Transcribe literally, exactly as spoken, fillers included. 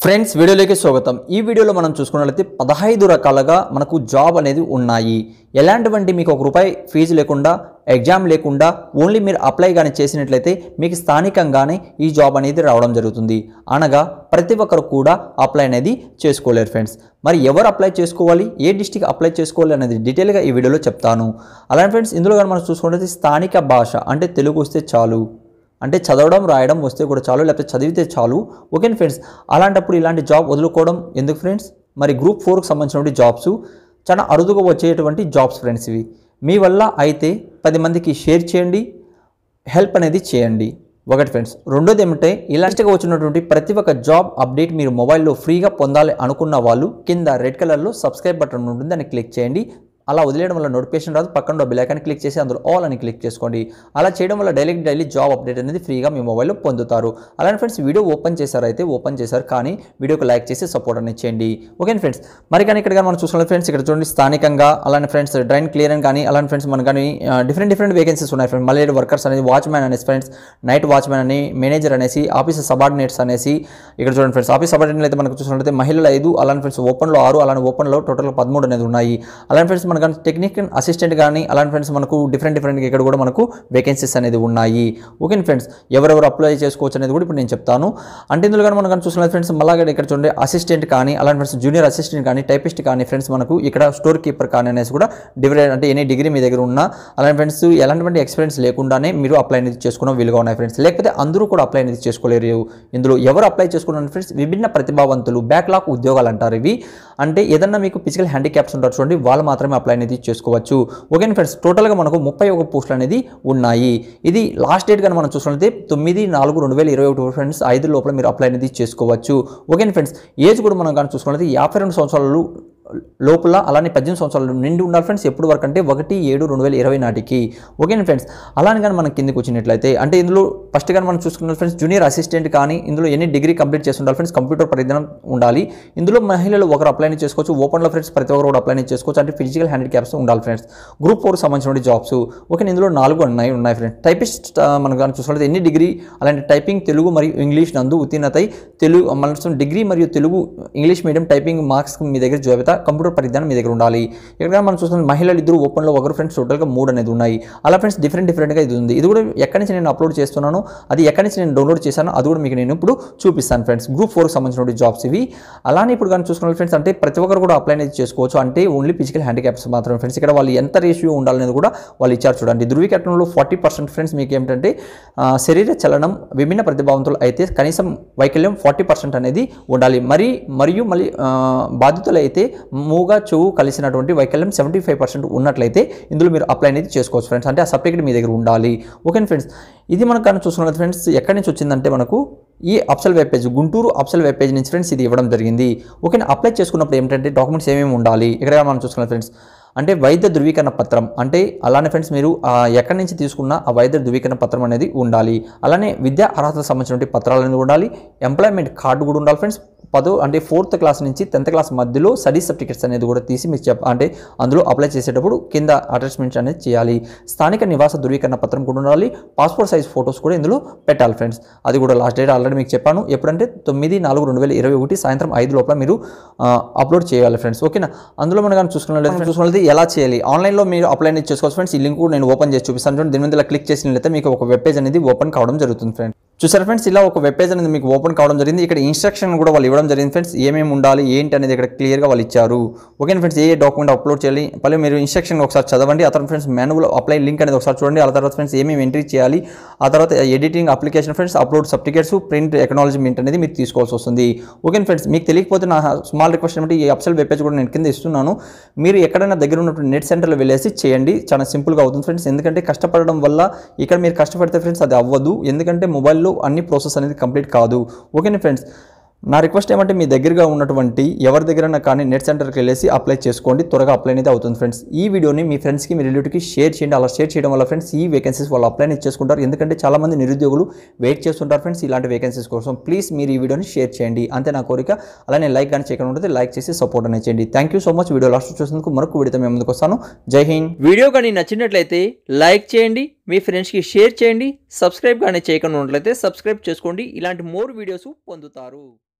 Friends వీడియోలోకి స్వాగతం। ఈ వీడియోలో మనం చూసుకున్నట్లయితే పదహైదు రకాలుగా మనకు జాబ్ అనేది ఉన్నాయి। ఎలాంటివంటి మీకు ఒక రూపాయి ఫీజు లేకుండా ఎగ్జామ్ లేకుండా ఓన్లీ మీరు అప్లై గాని చేసినట్లయితే మీకు స్థానికంగానే ఈ జాబ్ అనేది రావడం జరుగుతుంది। అనగా ప్రతి ఒక్కరు కూడా అప్లై అనేది చేసుకోలేరు ఫ్రెండ్స్। మరి ఎవరు అప్లై చేసుకోవాలి, ఏ డిస్ట్రిక్ట్ అప్లై చేసుకోవాలి అనేది డీటెయిల్ గా ఈ వీడియోలో చెప్తాను। అలానే ఫ్రెండ్స్ ఇందులో గాని మనం చూసుకున్నట్లయితే స్థానిక భాష అంటే తెలుగు వస్తే చాలు, అంటే చదవడం రాయడం వస్తే కూడా చాలు, లేకపోతే చదివితే చాలు। ఓకే ఫ్రెండ్స్, అలాంటప్పుడు ఇలాంటి జాబ్ వదులుకోవడం ఎందుకు ఫ్రెండ్స్? మరి గ్రూప్ ఫోర్కి సంబంధించినటువంటి జాబ్స్ చాలా అరుదుగా వచ్చేటువంటి జాబ్స్ ఫ్రెండ్స్ ఇవి। మీ వల్ల అయితే పది మందికి షేర్ చేయండి, హెల్ప్ అనేది చేయండి ఒకటి ఫ్రెండ్స్। రెండోది ఏమంటే ఇలాంటిగా వచ్చినటువంటి ప్రతి ఒక్క జాబ్ అప్డేట్ మీరు మొబైల్లో ఫ్రీగా పొందాలి అనుకున్న వాళ్ళు కింద రెడ్ కలర్లో సబ్స్క్రైబ్ బటన్ ఉంటుంది, దాన్ని క్లిక్ చేయండి। అలా వదిలేయడం వల్ల నోటిఫికేషన్ రాదు, పక్కన బెల్ ఐకాన్ క్లిక్ చేసి అందులో ఆల్ అని క్లిక్ చేసుకోండి। అలా చేయడం వల్ల డైలీ డైలీ జాబ్ అప్డేట్ అనేది ఫ్రీగా మీ మొబైల్లో పొందుతారు। అలానే ఫ్రెండ్స్ వీడియో ఓపెన్ చేశారైతే ఓపెన్ చేశారు కానీ వీడియోకి లైక్ చేసి సపోర్ట్ అనేది చేయండి ఓకే ఫ్రెండ్స్। మరి కానీ ఇక్కడ మనం చూసుకున్న ఫ్రెండ్స్ ఇక్కడ చూడండి స్థానికంగా అలానే ఫ్రెండ్స్ డ్రైన్ క్లియర్ అని కానీ అలానే ఫ్రెండ్స్ మనకు కానీ డిఫరెంట్ డిఫరెంట్ వేకెన్సీస్ ఉన్నాయి ఫ్రెండ్స్। మళ్ళీ వర్కర్స్ అనేది వాచ్మ్యాన్ అనేసి ఫ్రెండ్స్, నైట్ వాచ్మ్యాన్ అని, మేనేజర్ అనేసి, ఆఫీస్ సబార్డినేట్స్ అనేసి ఇక్కడ చూడండి ఫ్రెండ్స్। ఆఫీస్ సబార్డినేట్ అయితే మనకు చూసుకున్నట్లయితే మహిళలు ఐదు, అలానే ఫ్రెండ్స్ ఓపెన్లో ఆరు, అలానే ఓపెన్లో టోటల్గా పదమూడు అనేది ఉన్నాయి। అలానే ఫ్రెండ్స్ మనకు టెక్నికల్ అసిస్టెంట్ కానీ అలానే ఫ్రెండ్స్ మనకు డిఫరెంట్ డిఫరెంట్ ఇక్కడ కూడా మనకు వేకెన్సీస్ అనేది ఉన్నాయి ఓకే ఫ్రెండ్స్। ఎవరెవరు అప్లై చేసుకోవచ్చు అనేది కూడా ఇప్పుడు నేను చెప్తాను। అంటే ఇందులో కానీ మనం చూసుకున్నది ఫ్రెండ్స్ మళ్ళీ ఇక్కడ చూడండి అసిస్టెంట్ కానీ అలానే ఫ్రెండ్స్ జూనియర్ అసిస్టెంట్ కానీ, టైపిస్ట్ కానీ ఫ్రెండ్స్ మనకు ఇక్కడ స్టోర్ కీపర్ కానీ అనేసి కూడా డిఫరెంట్ అంటే ఎనీ డిగ్రీ మీ దగ్గర ఉన్నా అలానే ఫ్రెండ్స్ ఎలాంటి ఎక్స్పీరియన్స్ లేకుండానే మీరు అప్లై అనేది చేసుకున్న వీలుగా ఉన్నాయి ఫ్రెండ్స్। లేకపోతే అందరూ కూడా అప్లై అనేది చేసుకోలేరు। ఇందులో ఎవరు అప్లై చేసుకున్నారు ఫ్రెండ్స్? విభిన్న ప్రతిభావంతులు, బ్యాక్లాగ్ ఉద్యోగాలు అంటారు ఇవి। అంటే ఏదన్నా మీకు ఫిజికల్ హ్యాండిక్యాప్స్ ఉంటారు చూడండి, వాళ్ళు మాత్రమే అప్లై అనేది చేసుకోవచ్చు ఓకే ఫ్రెండ్స్। టోటల్గా మనకు ముప్పై ఒక పోస్టులు అనేది ఉన్నాయి। ఇది లాస్ట్ డేట్ కానీ మనం చూసుకుంటే తొమ్మిది నాలుగు రెండు వేల ఇరవై ఒకటి ఫ్రెండ్స్, ఐదు లోపల మీరు అప్లై అనేది చేసుకోవచ్చు ఓకే ఫ్రెండ్స్। ఏజ్ కూడా మనం కానీ చూసుకున్నట్లయితే యాభై రెండు సంవత్సరాలు లోపల అలానే పద్దెనిమిది సంవత్సరాలు నిండి ఉండాలి ఫ్రెండ్స్। ఎప్పుడు వరకు అంటే ఒకటి ఏడు రెండు వేల ఇరవై నాటికి ఓకే ఫ్రెండ్స్। అలానే కానీ మనం కిందకి వచ్చినట్లయితే అంటే ఇందులో ఫస్ట్ కానీ మనం చూసుకున్న ఫ్రెండ్స్ జూనియర్ అసిస్టెంట్ కానీ ఇందులో ఎన్ని డిగ్రీ కంప్లీట్ చేసి ఉండాలి ఫ్రెండ్స్, కంప్యూటర్ పరిజ్ఞానం ఉండాలి। ఇందులో మహిళలు ఒకరు అప్లై చేసుకోవచ్చు, ఓపెన్లో ఫ్రెండ్స్ ప్రతి ఒక్కరు కూడా అప్లై చేసుకోవచ్చు, అంటే ఫిజికల్ హ్యాండిక్యాప్స్ ఉండాలి ఫ్రెండ్స్। గ్రూప్ ఫోర్ సంబంధించిన జాబ్స్ ఓకే ఇందులో నాలుగు ఉన్నాయి ఉన్నాయి ఫ్రెండ్స్। టైపిస్ట్ మనం కానీ చూసుకుంటే ఎన్ని డిగ్రీ అలాంటి టైపింగ్ తెలుగు మరియు ఇంగ్లీష్ నందు ఉత్తీర్ణత తెలుగు మన డిగ్రీ మరియు Telugu English medium typing marks మీ దగ్గర జాబితా, కంప్యూటర్ పరిజ్ఞానం మీ దగ్గర ఉండాలి। ఇక్కడ మనం చూస్తున్న మహిళలు ఇద్దరు ఓపెన్లో ఒకరు ఫ్రెండ్స్, టోటల్గా మూడు అనేది ఉన్నాయి। అలా ఫ్రెండ్స్ డిఫరెంట్ డిఫరెంట్గా ఇది ఉంది। ఇది కూడా ఎక్కడి నుంచి నేను అప్లోడ్ చేస్తున్నాను, అది ఎక్కడి నుంచి నేను డౌన్లోడ్ చేశాను అది కూడా మీకు నేను ఇప్పుడు చూపిస్తాను ఫ్రెండ్స్। గ్రూప్ ఫోర్కి సంబంధించిన జాబ్స్ ఇవి। అలానే ఇప్పుడు కానీ చూసుకున్న ఫ్రెండ్స్ అంటే ప్రతి ఒక్కరు కూడా అప్లై అనేది చేసుకోవచ్చు, అంటే ఓన్లీ ఫిజికల్ హ్యాండిక్యాప్స్ మాత్రమే ఫ్రెండ్స్। ఇక్కడ వాళ్ళు ఎంత రేషియో ఉండాలనేది కూడా వాళ్ళు ఇచ్చారు చూడండి। ధృవీకరణలో ఫార్టీ పర్సెంట్ ఫ్రెండ్స్ మీకు ఏమిటంటే శరీర చలనం విభిన్న ప్రతిభావంతులు అయితే కనీసం వైకల్యం ఫార్టీ పర్సెంట్ అనేది ఉండాలి। మరి మరియు మళ్ళీ బాధితులు అయితే మూగా చెవు కలిసినటువంటి వైకల్యం సెవెంటీ ఫైవ్ పర్సెంట్ ఉన్నట్లయితే ఇందులో మీరు అప్లై అనేది చేసుకోవచ్చు ఫ్రెండ్స్, అంటే ఆ సర్టిఫికేట్ మీ దగ్గర ఉండాలి ఓకే ఫ్రెండ్స్। ఇది మనకు కానీ చూసుకున్నది ఫ్రెండ్స్ ఎక్కడి నుంచి వచ్చిందంటే మనకు ఈ అప్సల్ వెబ్ పేజ్, గుంటూరు అప్సల్ వెబ్ పేజ్ నుంచి ఫ్రెండ్స్ ఇది ఇవ్వడం జరిగింది ఓకే। అప్లై చేసుకున్నప్పుడు ఏమిటంటే డాక్యుమెంట్స్ ఏమేమి ఉండాలి ఇక్కడ మనం చూసుకున్నది ఫ్రెండ్స్ అంటే వైద్య ధృవీకరణ పత్రం, అంటే అలానే ఫ్రెండ్స్ మీరు ఎక్కడి నుంచి తీసుకున్న ఆ వైద్య ధృవీకరణ పత్రం అనేది ఉండాలి। అలానే విద్యా అర్హతకు సంబంధించిన పత్రాలు అనేది ఉండాలి, ఎంప్లాయ్మెంట్ కార్డు కూడా ఉండాలి ఫ్రెండ్స్। పదో అంటే ఫోర్త్ క్లాస్ నుంచి టెన్త్ క్లాస్ మధ్యలో స్టడీ సర్టిఫికేట్స్ అనేది కూడా తీసి మీరు చెప్ప అంటే అందులో అప్లై చేసేటప్పుడు కింద అటాచ్మెంట్స్ అనేది చేయాలి। స్థానిక నివాస ధృవీకరణ పత్రం కూడా ఉండాలి, పాస్పోర్ట్ సైజ్ ఫొటోస్ కూడా ఇందులో పెట్టాలి ఫ్రెండ్స్। అది కూడా లాస్ట్ డేట్ ఆల్రెడీ మీకు చెప్పాను, ఎప్పుడంటే తొమ్మిది నాలుగు రెండు వేల ఇరవై ఒకటి సాయంత్రం ఐదు లోపల మీరు అప్లోడ్ చేయాలి ఫ్రెండ్స్ ఓకేనా। అందులో మనం కానీ చూసుకున్నట్లయితే చూసుకున్నది ఎలా చేయాలి, ఆన్లైన్లో మీరు అప్లై అనేది చేసుకోవచ్చు ఫ్రెండ్స్। ఈ లింక్ కూడా నేను ఓపెన్ చేసి చూపిస్తాను చూడండి, దీని మీద ఇలా క్లిక్ చేసినట్లయితే మీకు ఒక వెబ్ పేజ్ అనేది ఓపెన్ కావడం జరుగుతుంది ఫ్రెండ్స్। చూసారు ఫ్రెండ్స్ ఇలా ఒక వెబ్ పేజ్ అనేది మీకు ఓపెన్ కావడం జరిగింది। ఇక్కడ ఇన్స్ట్రక్షన్ కూడా వాళ్ళు ఇవ్వడం జరిగింది ఫ్రెండ్స్, ఏమేమి ఉండాలి ఏంటి అనేది ఇక్కడ క్లియర్గా వాళ్ళు ఇచ్చారు ఓకే ఫ్రెండ్స్। ఏ డాక్యుమెంట్ అప్లోడ్ చేయాలి మళ్ళీ మీరు ఇన్స్ట్రక్షన్ ఒకసారి చదవండి, ఆ తర్వాత ఫ్రెండ్స్ మాన్యువల్ అప్లై లింక్ అనేది ఒకసారి చూడండి, ఆ తర్వాత ఫ్రెండ్స్ ఏమేమి ఎంట్రీ చేయాలి, ఆ తర్వాత editing application friends, upload certificates, print acknowledgement అనేది మీరు తీసుకోవాల్సి వస్తుంది ఓకే ఫ్రెండ్స్। మీకు తెలియకపోతే నా స్మాల్ రిక్వెస్ట్ ఏమంటే ఈ అప్సల్ వెబ్ పేజ్ కూడా నేను కింద ఇస్తున్నాను, మీరు ఎక్కడైనా దగ్గర ఉన్నటువంటి నెట్ సెంటర్లో వెళ్ళేసి చేయండి, చాలా సింపుల్గా అవుతుంది ఫ్రెండ్స్। ఎందుకంటే కష్టపడడం వల్ల ఇక్కడ మీరు కష్టపడితే ఫ్రెండ్స్ అది అవ్వదు, ఎందుకంటే మొబైల్లో అన్ని ప్రాసెస్ అనేది కంప్లీట్ కాదు ఓకేనా ఫ్రెండ్స్। నా రిక్వెస్ట్ ఏమంటే మీ దగ్గరగా ఉన్నటువంటి ఎవరి దగ్గరైనా కానీ నెట్ సెంటర్కి వెళ్ళేసి అప్లై చేసుకోండి, త్వరగా అప్లై అనేది అవుతుంది ఫ్రెండ్స్। ఈ వీడియోని మీ ఫ్రెండ్స్కి మీ రిలేటివ్కి షేర్ చేయండి, అలా షేర్ చేయడం వల్ల ఫ్రెండ్స్ ఈ వేకెన్సీస్ వాళ్ళు అప్లై అనేది చేసుకుంటారు, ఎందుకంటే చాలామంది నిరుద్యోగులు వెయిట్ చేస్తుంటారు ఫ్రెండ్స్ ఇలాంటి వేకెన్సీస్ కోసం। ప్లీజ్ మీరు ఈ వీడియోని షేర్ చేయండి అంతే నా కోరిక, అలానే లైక్ కానీ చేయకుండా ఉంటుంది లైక్ చేసి సపోర్ట్ అనేది చేయండి। Thank you so much, video last చూసినందుకు మరొక వీడియోతో మేము ముందుకు వస్తాను, జై హింద్। వీడియో కానీ నచ్చినట్లయితే లైక్ చేయండి, మీ ఫ్రెండ్స్కి షేర్ చేయండి, సబ్స్క్రైబ్ కానీ చేయకుండా ఉన్నట్లయితే సబ్స్క్రైబ్ చేసుకోండి, ఇలాంటి మోర్ వీడియోస్ పొందుతారు।